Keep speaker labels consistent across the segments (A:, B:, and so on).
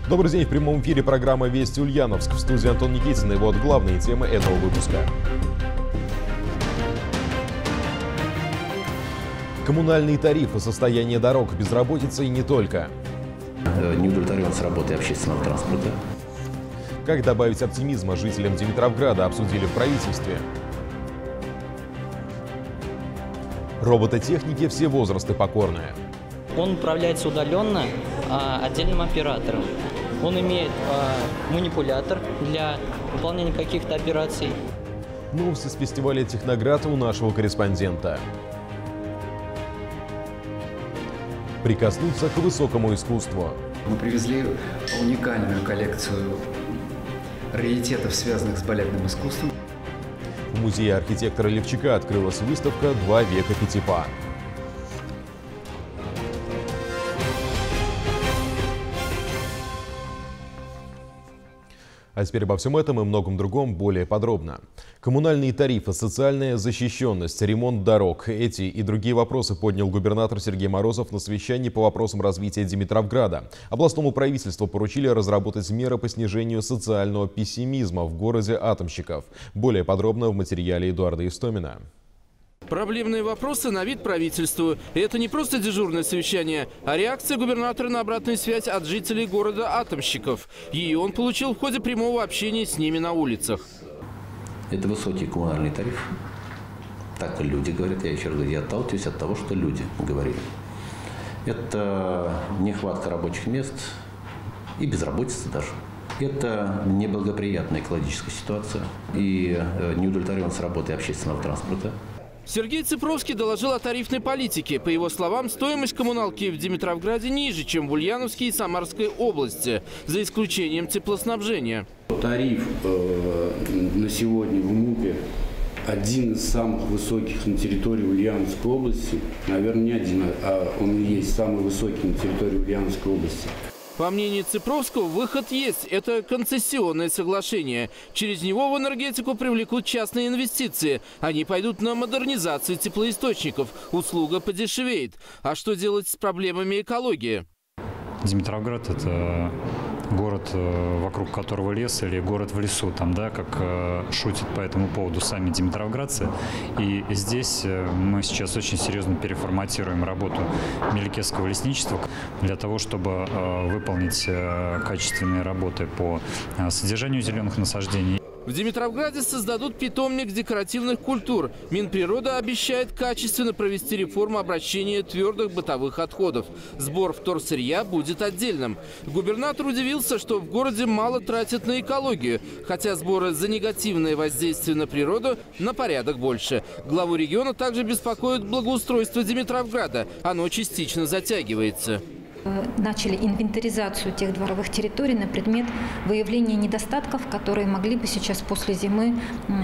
A: Добрый день, в прямом эфире программа «Вести Ульяновск». В студии Антон Никитин, и вот главные темы этого выпуска. Коммунальные тарифы, состояние дорог, безработица и не только.
B: Не удовлетворен с работой общественного транспорта.
A: Как добавить оптимизма жителям Димитровграда, обсудили в правительстве. Робототехники все возрасты покорные.
C: Он управляется удаленно отдельным оператором. Он имеет манипулятор для выполнения каких-то операций.
A: Новости с фестиваля «Техноград» у нашего корреспондента. Прикоснуться к высокому искусству.
D: Мы привезли уникальную коллекцию раритетов, связанных с балетным искусством.
A: В музее архитектора Левчака открылась выставка «Два века Пятипа». А теперь обо всем этом и многом другом более подробно. Коммунальные тарифы, социальная защищенность, ремонт дорог. Эти и другие вопросы поднял губернатор Сергей Морозов на совещании по вопросам развития Димитровграда. Областному правительству поручили разработать меры по снижению социального пессимизма в городе атомщиков. Более подробно в материале Эдуарда Истомина.
E: Проблемные вопросы на вид правительству. И это не просто дежурное совещание, а реакция губернатора на обратную связь от жителей города атомщиков. Ее он получил в ходе прямого общения с ними на улицах.
B: Это высокий коммунальный тариф. Так люди говорят. Я еще раз говорю, я отталкиваюсь от того, что люди говорили. Это нехватка рабочих мест и безработица даже. Это неблагоприятная экологическая ситуация и неудовлетворенность работой общественного транспорта.
E: Сергей Ципровский доложил о тарифной политике. По его словам, стоимость коммуналки в Димитровграде ниже, чем в Ульяновске и Самарской области, за исключением теплоснабжения.
F: Тариф на сегодня в МУПе один из самых высоких на территории Ульяновской области. Наверное, не один, а он и есть самый высокий на территории Ульяновской области.
E: По мнению Ципровского, выход есть. Это концессионное соглашение. Через него в энергетику привлекут частные инвестиции. Они пойдут на модернизацию теплоисточников. Услуга подешевеет. А что делать с проблемами экологии?
G: Димитровград – это город, вокруг которого лес, или город в лесу, там, да, как шутят по этому поводу сами димитровградцы. И здесь мы сейчас очень серьезно переформатируем работу Меликесского лесничества для того, чтобы выполнить качественные работы по содержанию зеленых насаждений.
E: В Димитровграде создадут питомник декоративных культур. Минприрода обещает качественно провести реформу обращения твердых бытовых отходов. Сбор вторсырья будет отдельным. Губернатор удивился, что в городе мало тратят на экологию, хотя сборы за негативное воздействие на природу на порядок больше. Главу региона также беспокоит благоустройство Димитровграда. Оно частично затягивается.
H: Начали инвентаризацию тех дворовых территорий на предмет выявления недостатков, которые могли бы сейчас после зимы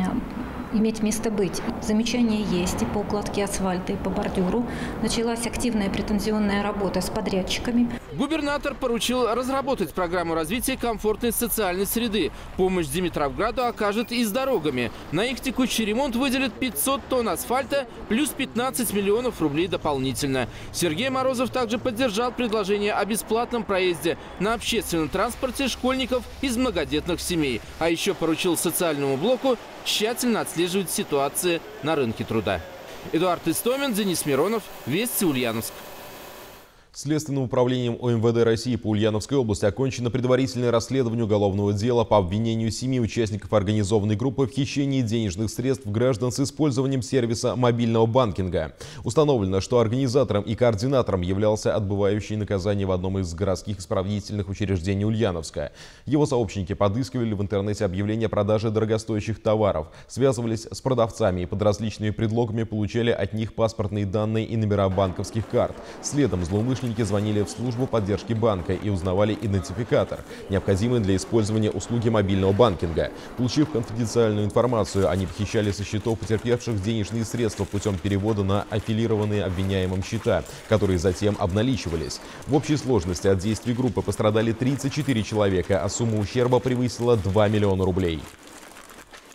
H: иметь место быть. Замечания есть и по укладке асфальта, и по бордюру. Началась активная претензионная работа с подрядчиками.
E: Губернатор поручил разработать программу развития комфортной социальной среды. Помощь Димитровграду окажет и с дорогами. На их текущий ремонт выделят 500 тонн асфальта плюс 15 миллионов рублей дополнительно. Сергей Морозов также поддержал предложение о бесплатном проезде на общественном транспорте школьников из многодетных семей. А еще поручил социальному блоку тщательно отслеживать ситуацию на рынке труда. Эдуард Истомин, Денис Миронов, Вести Ульяновск.
A: Следственным управлением ОМВД России по Ульяновской области окончено предварительное расследование уголовного дела по обвинению 7 участников организованной группы в хищении денежных средств граждан с использованием сервиса мобильного банкинга. Установлено, что организатором и координатором являлся отбывающий наказание в одном из городских исправительных учреждений Ульяновска. Его сообщники подыскивали в интернете объявления о продаже дорогостоящих товаров, связывались с продавцами и под различными предлогами получали от них паспортные данные и номера банковских карт. Следом злоумышленники звонили в службу поддержки банка и узнавали идентификатор, необходимый для использования услуги мобильного банкинга. Получив конфиденциальную информацию, они похищали со счетов потерпевших денежные средства путем перевода на аффилированные обвиняемым счета, которые затем обналичивались. В общей сложности от действий группы пострадали 34 человека, а сумма ущерба превысила 2 миллиона рублей.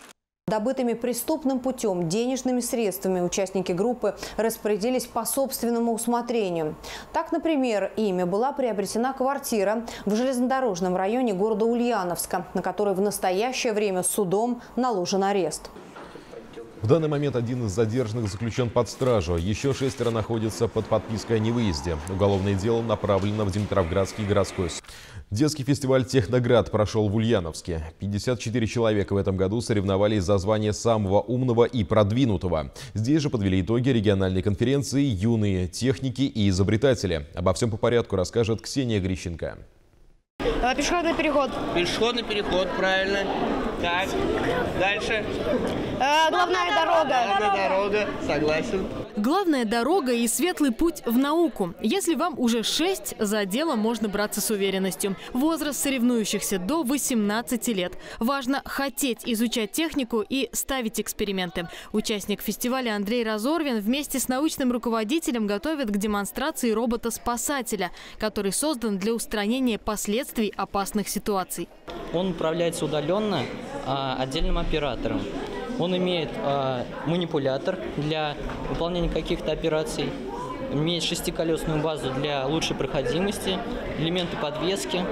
I: Добытыми преступным путем денежными средствами участники группы распорядились по собственному усмотрению. Так, например, ими была приобретена квартира в железнодорожном районе города Ульяновска, на которой в настоящее время судом наложен арест.
A: В данный момент один из задержанных заключен под стражу. Еще 6 находятся под подпиской о невыезде. Уголовное дело направлено в Димитровградский городской суд. Детский фестиваль «Техноград» прошел в Ульяновске. 54 человека в этом году соревновались за звание самого умного и продвинутого. Здесь же подвели итоги региональной конференции «Юные техники и изобретатели». Обо всем по порядку расскажет Ксения Грищенко.
J: Пешеходный переход.
K: Пешеходный переход, правильно. Так, дальше.
J: Главная дорога.
K: Главная дорога, согласен.
L: Главная дорога и светлый путь в науку. Если вам уже 6, за дело можно браться с уверенностью. Возраст соревнующихся до 18 лет. Важно хотеть изучать технику и ставить эксперименты. Участник фестиваля Андрей Разорвин вместе с научным руководителем готовит к демонстрации робота-спасателя, который создан для устранения последствий опасных ситуаций.
C: Он управляется удаленно отдельным оператором. Он имеет манипулятор для выполнения каких-то операций, имеет шестиколесную базу для лучшей проходимости, элементы подвески.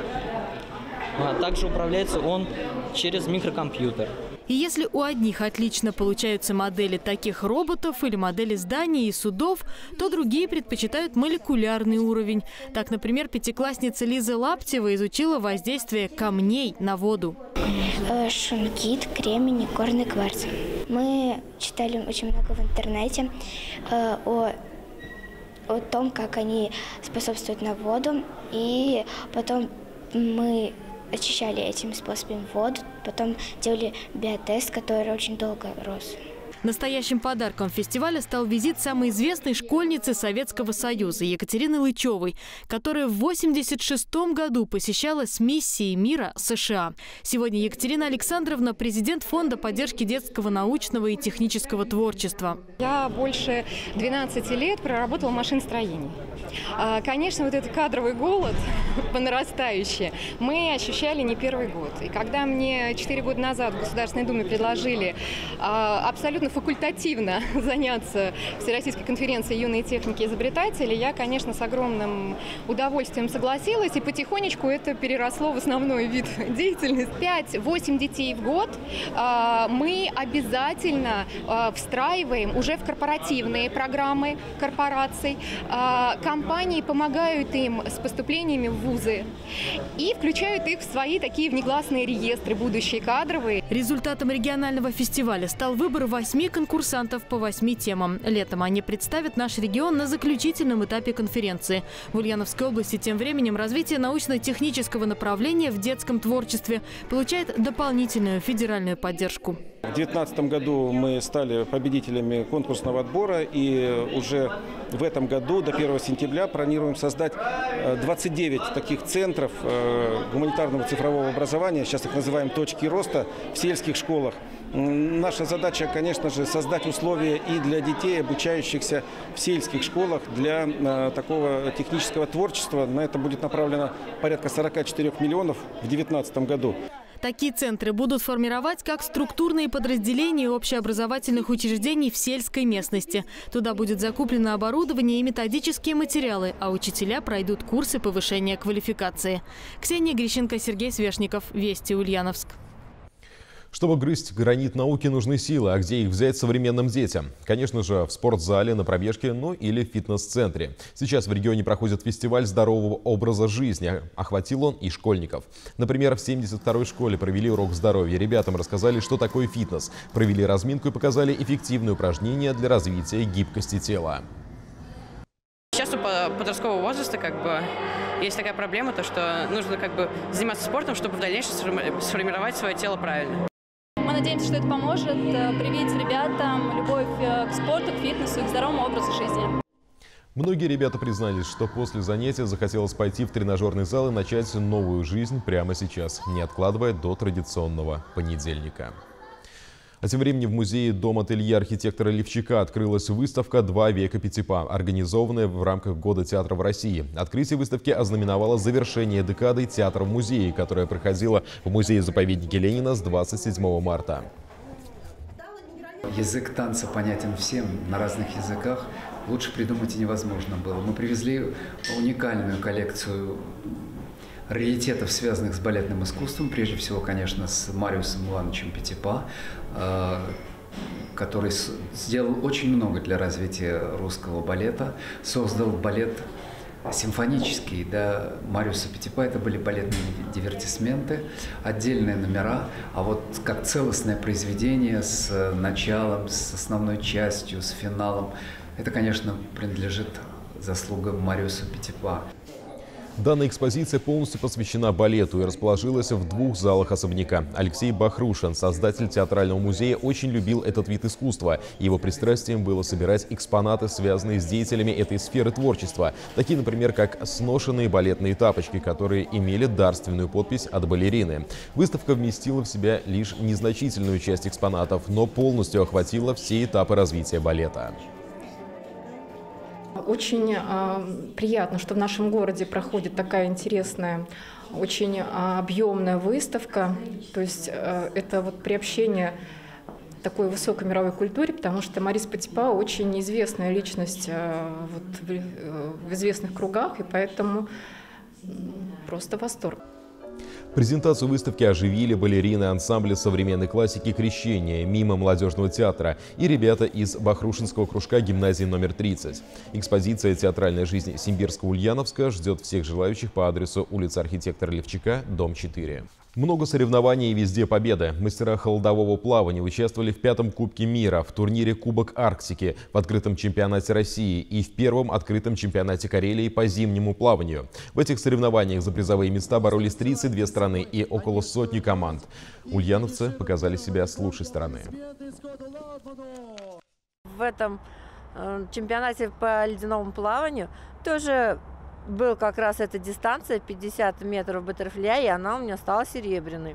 C: Также управляется он через микрокомпьютер.
L: И если у одних отлично получаются модели таких роботов или модели зданий и судов, то другие предпочитают молекулярный уровень. Так, например, пятиклассница Лиза Лаптева изучила воздействие камней на воду.
M: Шунгит, кремень, горный кварц. Мы читали очень много в интернете о том, как они способствуют на воду, и потом мы очищали этим способом воду, потом делали биотест, который очень долго рос.
L: Настоящим подарком фестиваля стал визит самой известной школьницы Советского Союза Екатерины Лычевой, которая в 1986 году посещала с миссией мира США. Сегодня Екатерина Александровна – президент Фонда поддержки детского научного и технического творчества.
N: Я больше 12 лет проработала в машиностроении. Конечно, вот этот кадровый голод по нарастающей мы ощущали не первый год. И когда мне 4 года назад в Государственной Думе предложили абсолютно факультативно заняться Всероссийской конференцией «Юные техники и изобретатели», я, конечно, с огромным удовольствием согласилась, и потихонечку это переросло в основной вид деятельности. 5-8 детей в год мы обязательно встраиваем уже в корпоративные программы корпораций. Компании помогают им с поступлениями в вузы и включают их в свои такие внеклассные реестры, будущие кадровые.
L: Результатом регионального фестиваля стал выбор 8 конкурсантов по 8 темам. Летом они представят наш регион на заключительном этапе конференции. В Ульяновской области тем временем развитие научно-технического направления в детском творчестве получает дополнительную федеральную поддержку.
O: В 2019 году мы стали победителями конкурсного отбора, и уже в этом году до 1 сентября планируем создать 29 таких центров гуманитарного цифрового образования, сейчас их называем «Точки роста», в сельских школах. Наша задача, конечно же, создать условия и для детей, обучающихся в сельских школах, для такого технического творчества. На это будет направлено порядка 44 миллионов в 2019 году.
L: Такие центры будут формировать как структурные подразделения общеобразовательных учреждений в сельской местности. Туда будет закуплено оборудование и методические материалы, а учителя пройдут курсы повышения квалификации. Ксения Грищенко, Сергей Свешников. Вести, Ульяновск.
A: Чтобы грызть гранит науки, нужны силы. А где их взять современным детям? Конечно же, в спортзале, на пробежке, ну или в фитнес-центре. Сейчас в регионе проходит фестиваль здорового образа жизни. Охватил он и школьников. Например, в 72-й школе провели урок здоровья. Ребятам рассказали, что такое фитнес. Провели разминку и показали эффективные упражнения для развития гибкости тела.
P: Сейчас у подросткового возраста есть такая проблема, то что нужно заниматься спортом, чтобы в дальнейшем сформировать свое тело правильно.
Q: Мы надеемся, что это поможет привить ребятам любовь к спорту, к фитнесу и к здоровому образу жизни.
A: Многие ребята признались, что после занятия захотелось пойти в тренажерный зал и начать новую жизнь прямо сейчас, не откладывая до традиционного понедельника. А тем временем в музее дом-ателье архитектора Левчака открылась выставка «Два века Пятипа», организованная в рамках Года театра в России. Открытие выставки ознаменовало завершение декады театра в музее, которая проходила в музее-заповеднике Ленина с 27 марта.
D: Язык танца понятен всем на разных языках. Лучше придумать и невозможно было. Мы привезли уникальную коллекцию раритетов, связанных с балетным искусством. Прежде всего, конечно, с Мариусом Ивановичем Петипа, который сделал очень много для развития русского балета. Создал балет симфонический, да, Мариуса Петипа. Это были балетные дивертисменты, отдельные номера, а вот как целостное произведение с началом, с основной частью, с финалом, это, конечно, принадлежит заслугам Мариуса Петипа.
A: Данная экспозиция полностью посвящена балету и расположилась в двух залах особняка. Алексей Бахрушин, создатель театрального музея, очень любил этот вид искусства. Его пристрастием было собирать экспонаты, связанные с деятелями этой сферы творчества. Такие, например, как сношенные балетные тапочки, которые имели дарственную подпись от балерины. Выставка вместила в себя лишь незначительную часть экспонатов, но полностью охватила все этапы развития балета.
R: Очень приятно, что в нашем городе проходит такая интересная, очень объемная выставка. То есть это вот приобщение такой высокой мировой культуре, потому что Марис Петипа очень известная личность вот, в известных кругах, и поэтому просто восторг.
A: Презентацию выставки оживили балерины ансамбля современной классики «Крещение», мимо молодежного театра и ребята из Бахрушинского кружка гимназии номер 30. Экспозиция «Театральная жизнь Симбирско-Ульяновска» ждет всех желающих по адресу улица архитектора Левчака, дом 4. Много соревнований и везде победы. Мастера холодового плавания участвовали в 5-м Кубке мира, в турнире Кубок Арктики, в открытом чемпионате России и в 1-м открытом чемпионате Карелии по зимнему плаванию. В этих соревнованиях за призовые места боролись 32 страны и около сотни команд. Ульяновцы показали себя с лучшей стороны.
S: В этом чемпионате по ледяному плаванию тоже был как раз эта дистанция 50 метров баттерфляй, и она у меня стала серебряной.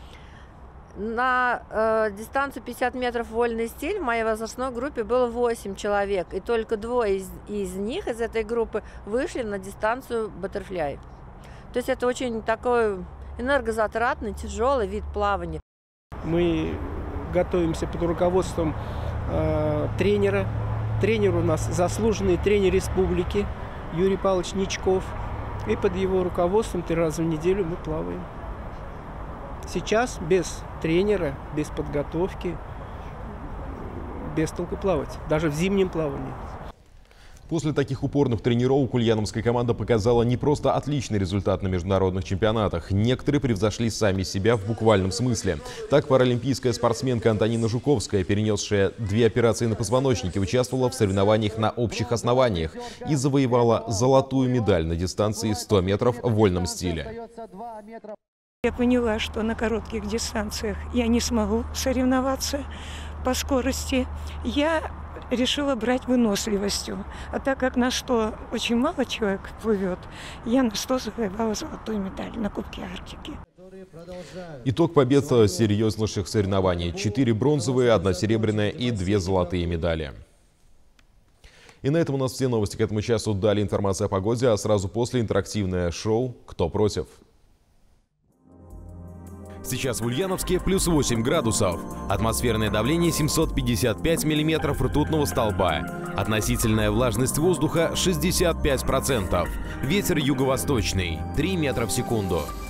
S: На дистанцию 50 метров вольный стиль в моей возрастной группе было 8 человек, и только 2 из них, из этой группы, вышли на дистанцию баттерфляй. То есть это очень такой энергозатратный, тяжелый вид плавания.
T: Мы готовимся под руководством тренера. Тренер у нас заслуженный тренер республики Юрий Павлович Ничков. И под его руководством 3 раза в неделю мы плаваем. Сейчас без тренера, без подготовки, без толку плавать, даже в зимнем плавании.
A: После таких упорных тренировок ульяновская команда показала не просто отличный результат на международных чемпионатах. Некоторые превзошли сами себя в буквальном смысле. Так, паралимпийская спортсменка Антонина Жуковская, перенесшая 2 операции на позвоночнике, участвовала в соревнованиях на общих основаниях и завоевала золотую медаль на дистанции 100 метров в вольном стиле.
U: Я поняла, что на коротких дистанциях я не смогу соревноваться по скорости. Я решила брать выносливостью. А так как на 100 очень мало человек плывет, я на 100 завоевала золотую медаль на Кубке Арктики.
A: Итог побед серьезнейших соревнований. 4 бронзовые, 1 серебряная и 2 золотые медали. И на этом у нас все новости к этому часу. Далее информация о погоде, а сразу после интерактивное шоу «Кто против?».
V: Сейчас в Ульяновске плюс 8 градусов. Атмосферное давление 755 миллиметров ртутного столба. Относительная влажность воздуха 65%. Ветер юго-восточный 3 метра в секунду.